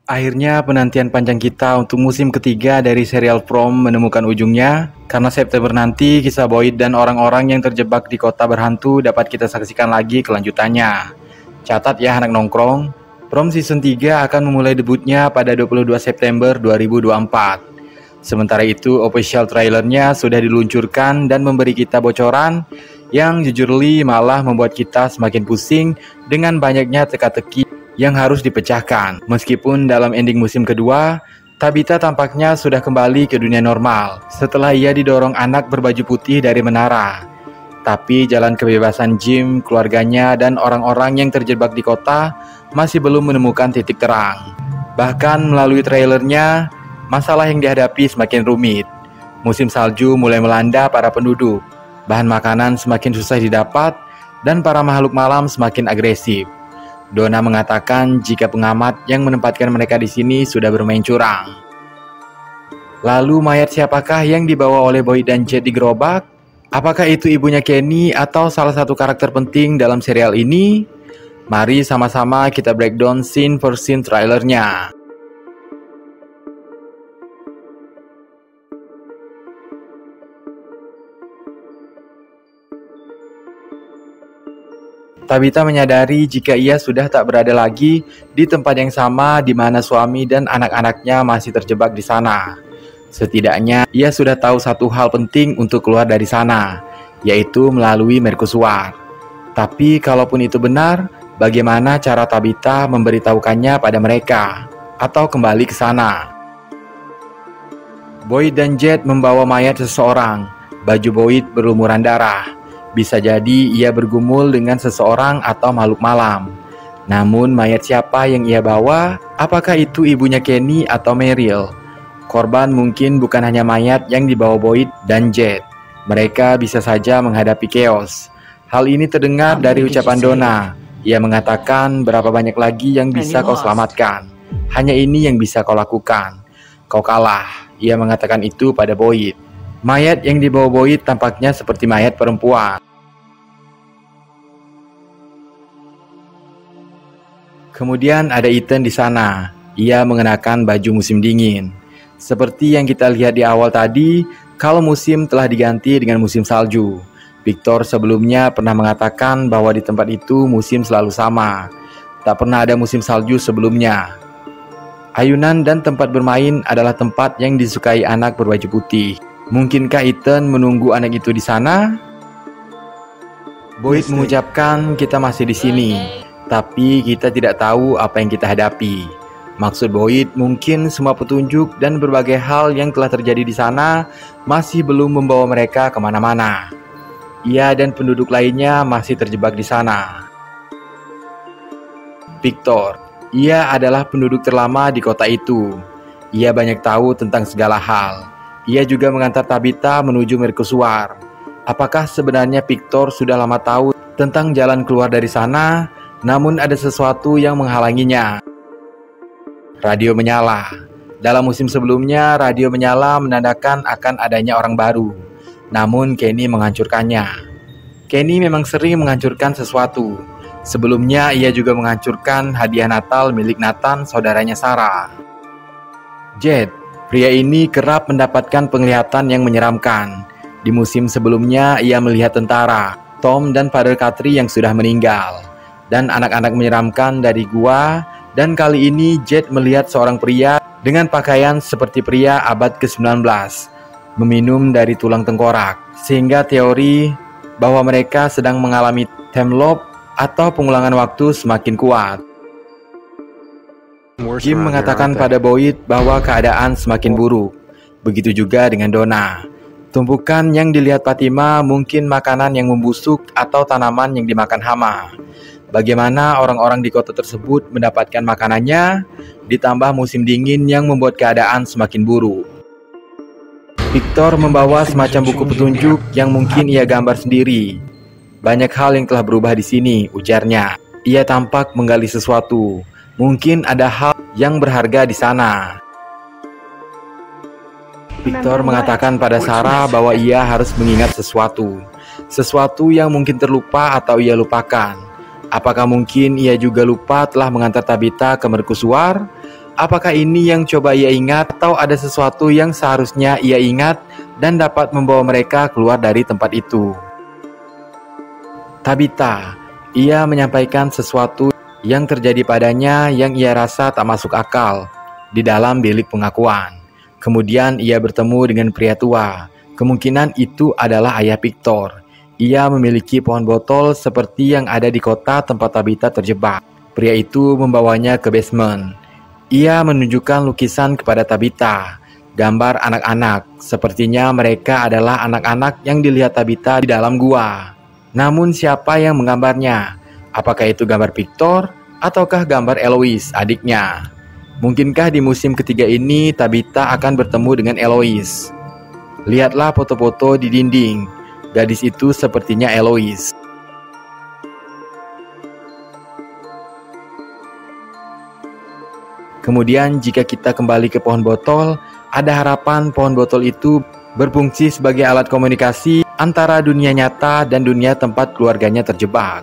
Akhirnya penantian panjang kita untuk musim ketiga dari serial From menemukan ujungnya. Karena September nanti kisah Boyd dan orang-orang yang terjebak di kota berhantu dapat kita saksikan lagi kelanjutannya. Catat ya anak nongkrong, From Season 3 akan memulai debutnya pada 22 September 2024. Sementara itu official trailernya sudah diluncurkan dan memberi kita bocoran yang jujurly malah membuat kita semakin pusing dengan banyaknya teka-teki yang harus dipecahkan. Meskipun dalam ending musim kedua, Tabitha tampaknya sudah kembali ke dunia normal setelah ia didorong anak berbaju putih dari menara. Tapi jalan kebebasan Jim, keluarganya, dan orang-orang yang terjebak di kota masih belum menemukan titik terang. Bahkan melalui trailernya, masalah yang dihadapi semakin rumit. Musim salju mulai melanda para penduduk, bahan makanan semakin susah didapat, dan para makhluk malam semakin agresif. Donna mengatakan jika pengamat yang menempatkan mereka di sini sudah bermain curang. Lalu mayat siapakah yang dibawa oleh Boyd dan Jed di gerobak? Apakah itu ibunya Kenny atau salah satu karakter penting dalam serial ini? Mari sama-sama kita breakdown scene per scene trailernya. Tabitha menyadari jika ia sudah tak berada lagi di tempat yang sama di mana suami dan anak-anaknya masih terjebak di sana. Setidaknya ia sudah tahu satu hal penting untuk keluar dari sana, yaitu melalui mercusuar. Tapi kalaupun itu benar, bagaimana cara Tabitha memberitahukannya pada mereka atau kembali ke sana? Boyd dan Jed membawa mayat seseorang. Baju Boyd berlumuran darah. Bisa jadi ia bergumul dengan seseorang atau makhluk malam. Namun mayat siapa yang ia bawa? Apakah itu ibunya Kenny atau Meryl? Korban mungkin bukan hanya mayat yang dibawa Boyd dan Jed. Mereka bisa saja menghadapi chaos. Hal ini terdengar dari ucapan Donna. Ia mengatakan berapa banyak lagi yang bisa kau selamatkan. Hanya ini yang bisa kau lakukan. Kau kalah. Ia mengatakan itu pada Boyd. Mayat yang dibawa Boyd tampaknya seperti mayat perempuan. Kemudian ada Ethan di sana. Ia mengenakan baju musim dingin. Seperti yang kita lihat di awal tadi, kalau musim telah diganti dengan musim salju. Victor sebelumnya pernah mengatakan bahwa di tempat itu musim selalu sama. Tak pernah ada musim salju sebelumnya. Ayunan dan tempat bermain adalah tempat yang disukai anak berbaju putih. Mungkinkah Ethan menunggu anak itu di sana? Boyd mengucapkan kita masih di sini, tapi kita tidak tahu apa yang kita hadapi. Maksud Boyd mungkin semua petunjuk dan berbagai hal yang telah terjadi di sana masih belum membawa mereka kemana-mana. Ia dan penduduk lainnya masih terjebak di sana. Victor, ia adalah penduduk terlama di kota itu. Ia banyak tahu tentang segala hal. Ia juga mengantar Tabitha menuju mercusuar. Apakah sebenarnya Victor sudah lama tahu tentang jalan keluar dari sana, namun ada sesuatu yang menghalanginya? Radio menyala. Dalam musim sebelumnya, radio menyala menandakan akan adanya orang baru. Namun Kenny menghancurkannya. Kenny memang sering menghancurkan sesuatu. Sebelumnya ia juga menghancurkan hadiah Natal milik Nathan, saudaranya Sarah. Jed, pria ini kerap mendapatkan penglihatan yang menyeramkan. Di musim sebelumnya ia melihat tentara, Tom dan Father Katri yang sudah meninggal, dan anak-anak menyeramkan dari gua. Dan kali ini Jed melihat seorang pria dengan pakaian seperti pria abad ke-19 meminum dari tulang tengkorak, sehingga teori bahwa mereka sedang mengalami time loop atau pengulangan waktu semakin kuat. Jim mengatakan pada Boyd bahwa keadaan semakin buruk. Begitu juga dengan Donna. Tumpukan yang dilihat Fatima mungkin makanan yang membusuk atau tanaman yang dimakan hama. Bagaimana orang-orang di kota tersebut mendapatkan makanannya, ditambah musim dingin yang membuat keadaan semakin buruk. Victor membawa semacam buku petunjuk yang mungkin ia gambar sendiri. Banyak hal yang telah berubah di sini, ujarnya. Ia tampak menggali sesuatu. Mungkin ada hal yang berharga di sana. Victor mengatakan pada Sarah bahwa ia harus mengingat sesuatu yang mungkin terlupa atau ia lupakan. Apakah mungkin ia juga lupa telah mengantar Tabitha ke mercusuar? Apakah ini yang coba ia ingat atau ada sesuatu yang seharusnya ia ingat dan dapat membawa mereka keluar dari tempat itu? Tabitha, ia menyampaikan sesuatu yang terjadi padanya yang ia rasa tak masuk akal di dalam bilik pengakuan. Kemudian ia bertemu dengan pria tua. Kemungkinan itu adalah ayah Victor. Ia memiliki pohon botol seperti yang ada di kota tempat Tabitha terjebak. Pria itu membawanya ke basement. Ia menunjukkan lukisan kepada Tabitha, gambar anak-anak. Sepertinya mereka adalah anak-anak yang dilihat Tabitha di dalam gua. Namun siapa yang menggambarnya? Apakah itu gambar Victor ataukah gambar Eloise, adiknya? Mungkinkah di musim ketiga ini Tabitha akan bertemu dengan Eloise? Lihatlah foto-foto di dinding. Gadis itu sepertinya Eloise. Kemudian jika kita kembali ke pohon botol, ada harapan pohon botol itu berfungsi sebagai alat komunikasi antara dunia nyata dan dunia tempat keluarganya terjebak.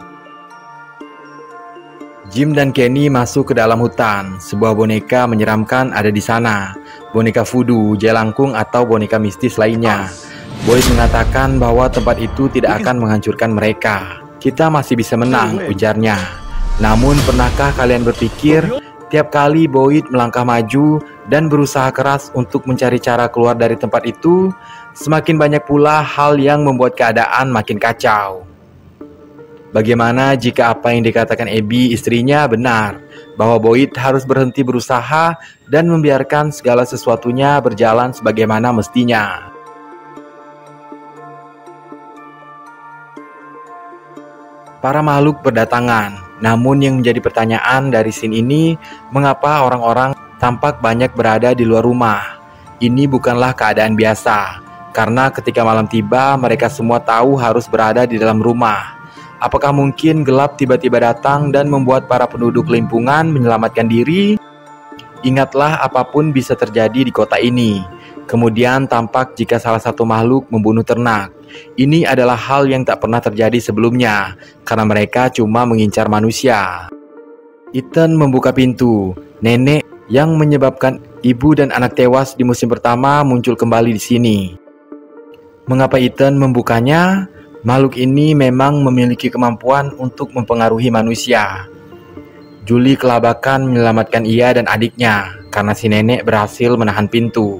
Jim dan Kenny masuk ke dalam hutan. Sebuah boneka menyeramkan ada di sana. Boneka voodoo, jelangkung atau boneka mistis lainnya. Boyd mengatakan bahwa tempat itu tidak akan menghancurkan mereka. Kita masih bisa menang, ujarnya. Namun pernahkah kalian berpikir tiap kali Boyd melangkah maju dan berusaha keras untuk mencari cara keluar dari tempat itu, semakin banyak pula hal yang membuat keadaan makin kacau. Bagaimana jika apa yang dikatakan Abby istrinya benar, bahwa Boyd harus berhenti berusaha dan membiarkan segala sesuatunya berjalan sebagaimana mestinya? Para makhluk berdatangan. Namun yang menjadi pertanyaan dari scene ini, mengapa orang-orang tampak banyak berada di luar rumah? Ini bukanlah keadaan biasa, karena ketika malam tiba, mereka semua tahu harus berada di dalam rumah. Apakah mungkin gelap tiba-tiba datang dan membuat para penduduk limpungan menyelamatkan diri? Ingatlah, apapun bisa terjadi di kota ini. Kemudian tampak jika salah satu makhluk membunuh ternak. Ini adalah hal yang tak pernah terjadi sebelumnya, karena mereka cuma mengincar manusia. Ethan membuka pintu. Nenek yang menyebabkan ibu dan anak tewas di musim pertama muncul kembali di sini. Mengapa Ethan membukanya? Makhluk ini memang memiliki kemampuan untuk mempengaruhi manusia. Julie kelabakan menyelamatkan ia dan adiknya, karena si nenek berhasil menahan pintu.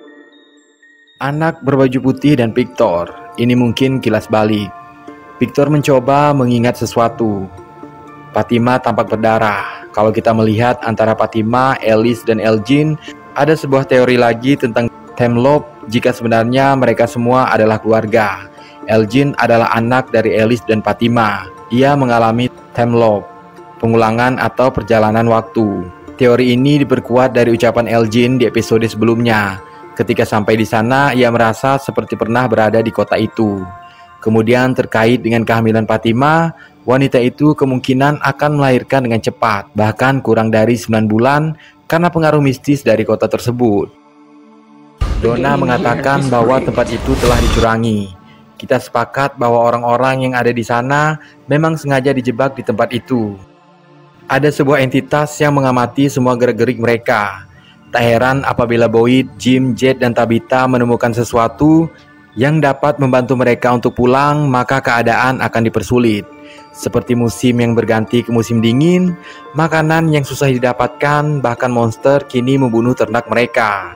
Anak berbaju putih dan Victor. Ini mungkin kilas balik. Victor mencoba mengingat sesuatu. Fatima tampak berdarah. Kalau kita melihat antara Fatima, Alice, dan Elgin, ada sebuah teori lagi tentang Temlope jika sebenarnya mereka semua adalah keluarga. Elgin adalah anak dari Alice dan Fatima. Ia mengalami Temlope, pengulangan atau perjalanan waktu. Teori ini diperkuat dari ucapan Elgin di episode sebelumnya. Ketika sampai di sana, ia merasa seperti pernah berada di kota itu. Kemudian terkait dengan kehamilan Fatima, wanita itu kemungkinan akan melahirkan dengan cepat, bahkan kurang dari 9 bulan karena pengaruh mistis dari kota tersebut. Donna mengatakan bahwa tempat itu telah dicurangi. Kita sepakat bahwa orang-orang yang ada di sana memang sengaja dijebak di tempat itu. Ada sebuah entitas yang mengamati semua gerak-gerik mereka. Tak heran apabila Boyd, Jim, Jed, dan Tabitha menemukan sesuatu yang dapat membantu mereka untuk pulang, maka keadaan akan dipersulit. Seperti musim yang berganti ke musim dingin, makanan yang susah didapatkan, bahkan monster kini membunuh ternak mereka.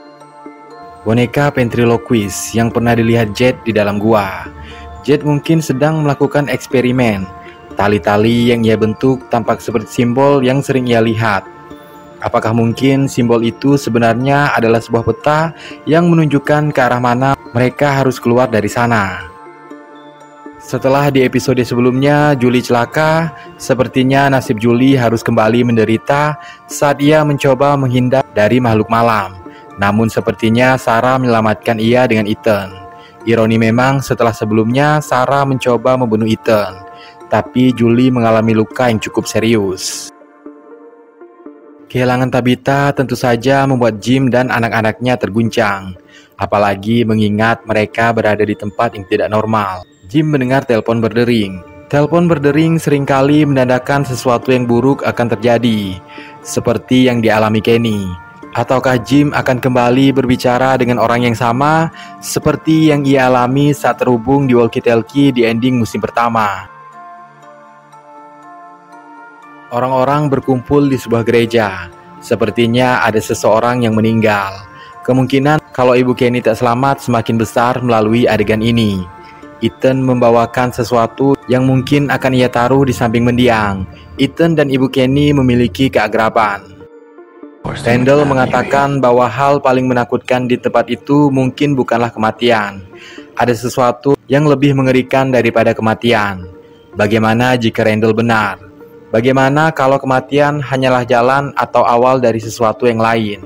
Boneka ventriloquist yang pernah dilihat Jed di dalam gua. Jed mungkin sedang melakukan eksperimen. Tali-tali yang ia bentuk tampak seperti simbol yang sering ia lihat. Apakah mungkin simbol itu sebenarnya adalah sebuah peta yang menunjukkan ke arah mana mereka harus keluar dari sana? Setelah di episode sebelumnya Julie celaka, sepertinya nasib Julie harus kembali menderita saat ia mencoba menghindar dari makhluk malam. Namun sepertinya Sarah menyelamatkan ia dengan Ethan. Ironi memang setelah sebelumnya Sarah mencoba membunuh Ethan, tapi Julie mengalami luka yang cukup serius. Kehilangan Tabitha tentu saja membuat Jim dan anak-anaknya terguncang, apalagi mengingat mereka berada di tempat yang tidak normal. Jim mendengar telepon berdering. Telepon berdering seringkali menandakan sesuatu yang buruk akan terjadi, seperti yang dialami Kenny. Ataukah Jim akan kembali berbicara dengan orang yang sama, seperti yang ia alami saat terhubung di walkie-talkie di ending musim pertama. Orang-orang berkumpul di sebuah gereja. Sepertinya ada seseorang yang meninggal. Kemungkinan kalau ibu Kenny tak selamat semakin besar melalui adegan ini. Ethan membawakan sesuatu yang mungkin akan ia taruh di samping mendiang. Ethan dan ibu Kenny memiliki keakraban. Randall mengatakan bahwa hal paling menakutkan di tempat itu mungkin bukanlah kematian. Ada sesuatu yang lebih mengerikan daripada kematian. Bagaimana jika Randall benar? Bagaimana kalau kematian hanyalah jalan atau awal dari sesuatu yang lain?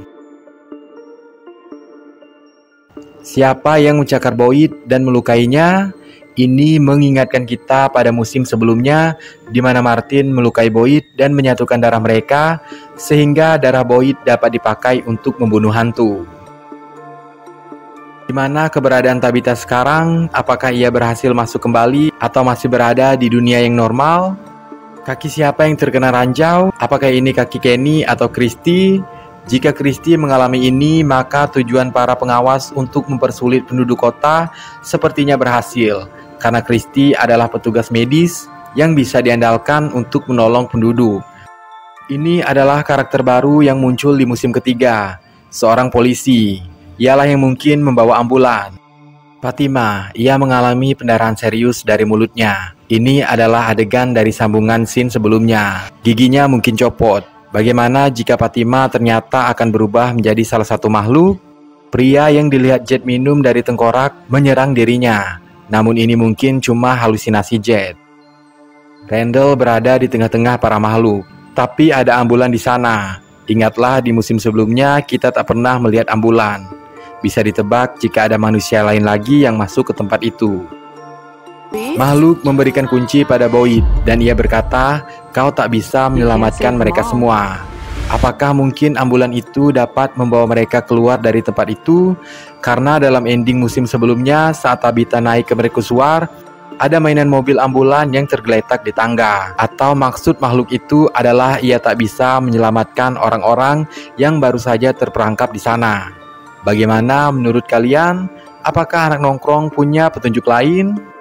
Siapa yang mencakar Boyd dan melukainya? Ini mengingatkan kita pada musim sebelumnya di mana Martin melukai Boyd dan menyatukan darah mereka sehingga darah Boyd dapat dipakai untuk membunuh hantu. Di mana keberadaan Tabitha sekarang? Apakah ia berhasil masuk kembali atau masih berada di dunia yang normal? Kaki siapa yang terkena ranjau? Apakah ini kaki Kenny atau Christy? Jika Christy mengalami ini, maka tujuan para pengawas untuk mempersulit penduduk kota sepertinya berhasil. Karena Christy adalah petugas medis yang bisa diandalkan untuk menolong penduduk. Ini adalah karakter baru yang muncul di musim ketiga, seorang polisi. Ialah yang mungkin membawa ambulan. Fatima, ia mengalami pendarahan serius dari mulutnya. Ini adalah adegan dari sambungan scene sebelumnya. Giginya mungkin copot. Bagaimana jika Fatima ternyata akan berubah menjadi salah satu makhluk? Pria yang dilihat Jet minum dari tengkorak menyerang dirinya. Namun ini mungkin cuma halusinasi Jet. Randall berada di tengah-tengah para makhluk, tapi ada ambulan di sana. Ingatlah di musim sebelumnya kita tak pernah melihat ambulan. Bisa ditebak jika ada manusia lain lagi yang masuk ke tempat itu. Makhluk memberikan kunci pada Boyd dan ia berkata, "Kau tak bisa menyelamatkan mereka semua." Apakah mungkin ambulan itu dapat membawa mereka keluar dari tempat itu? Karena dalam ending musim sebelumnya saat Tabitha naik ke mercusuar, ada mainan mobil ambulan yang tergeletak di tangga. Atau maksud makhluk itu adalah ia tak bisa menyelamatkan orang-orang yang baru saja terperangkap di sana. Bagaimana menurut kalian? Apakah anak nongkrong punya petunjuk lain?